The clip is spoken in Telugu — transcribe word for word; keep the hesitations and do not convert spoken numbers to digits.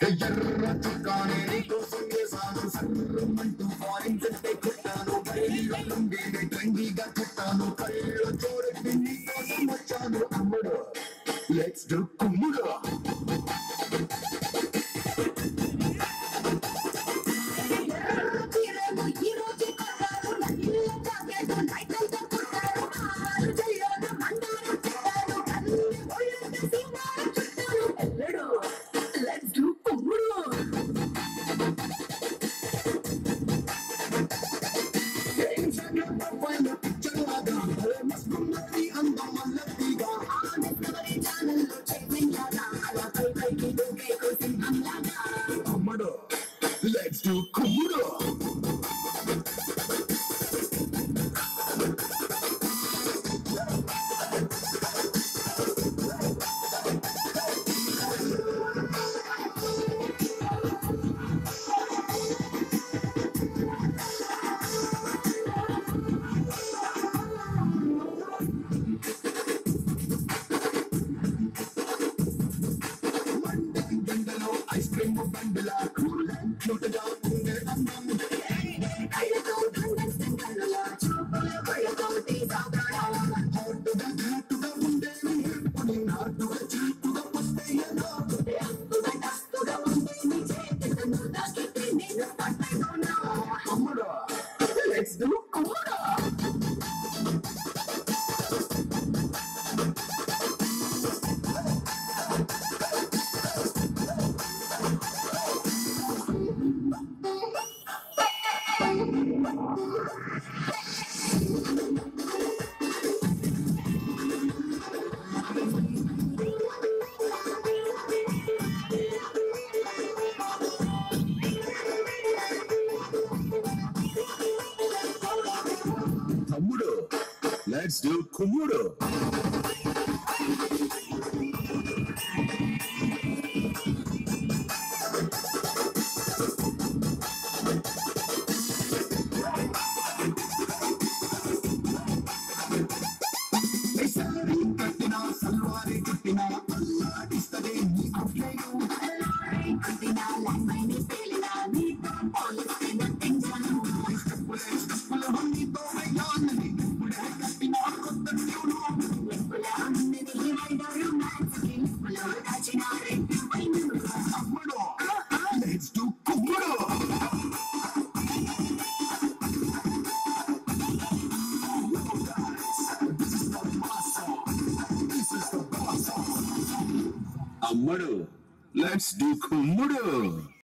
ఎర్ర చుక్కానే నీకోసం వేసాను సర్రమంటూ ఫారిన్ సెట్టే కొట్టాను బయలు లుంగీని ట్రెండీగా చుట్టాను కళ్ళు చూరెట్టి నీకోసం వచ్చాను అమ్ముడు లెట్స్ డు కుమ్ముడు Let's do Kumudo. Ice cream bandila cool and cute da unge andam ayado dandan sangalla chopala bayado te sabrana hot da hot da unde ni puni naatu da chitu da pasteya na tu da tastu da unde ni chete tanu da kete ne na patai dona amara let's do amara Kumudo. Let's do Kumudo. Sari kattina salwari kattina Allah istade ni afleyu salwari kattina lanai ni pelina ni police na tension police police honni to mayan ni pura kattina kotta tunu pura honni ni raida romance ki pura kachina re painu ammudo let's do Kumudo. Ammudu, let's do Kumudo.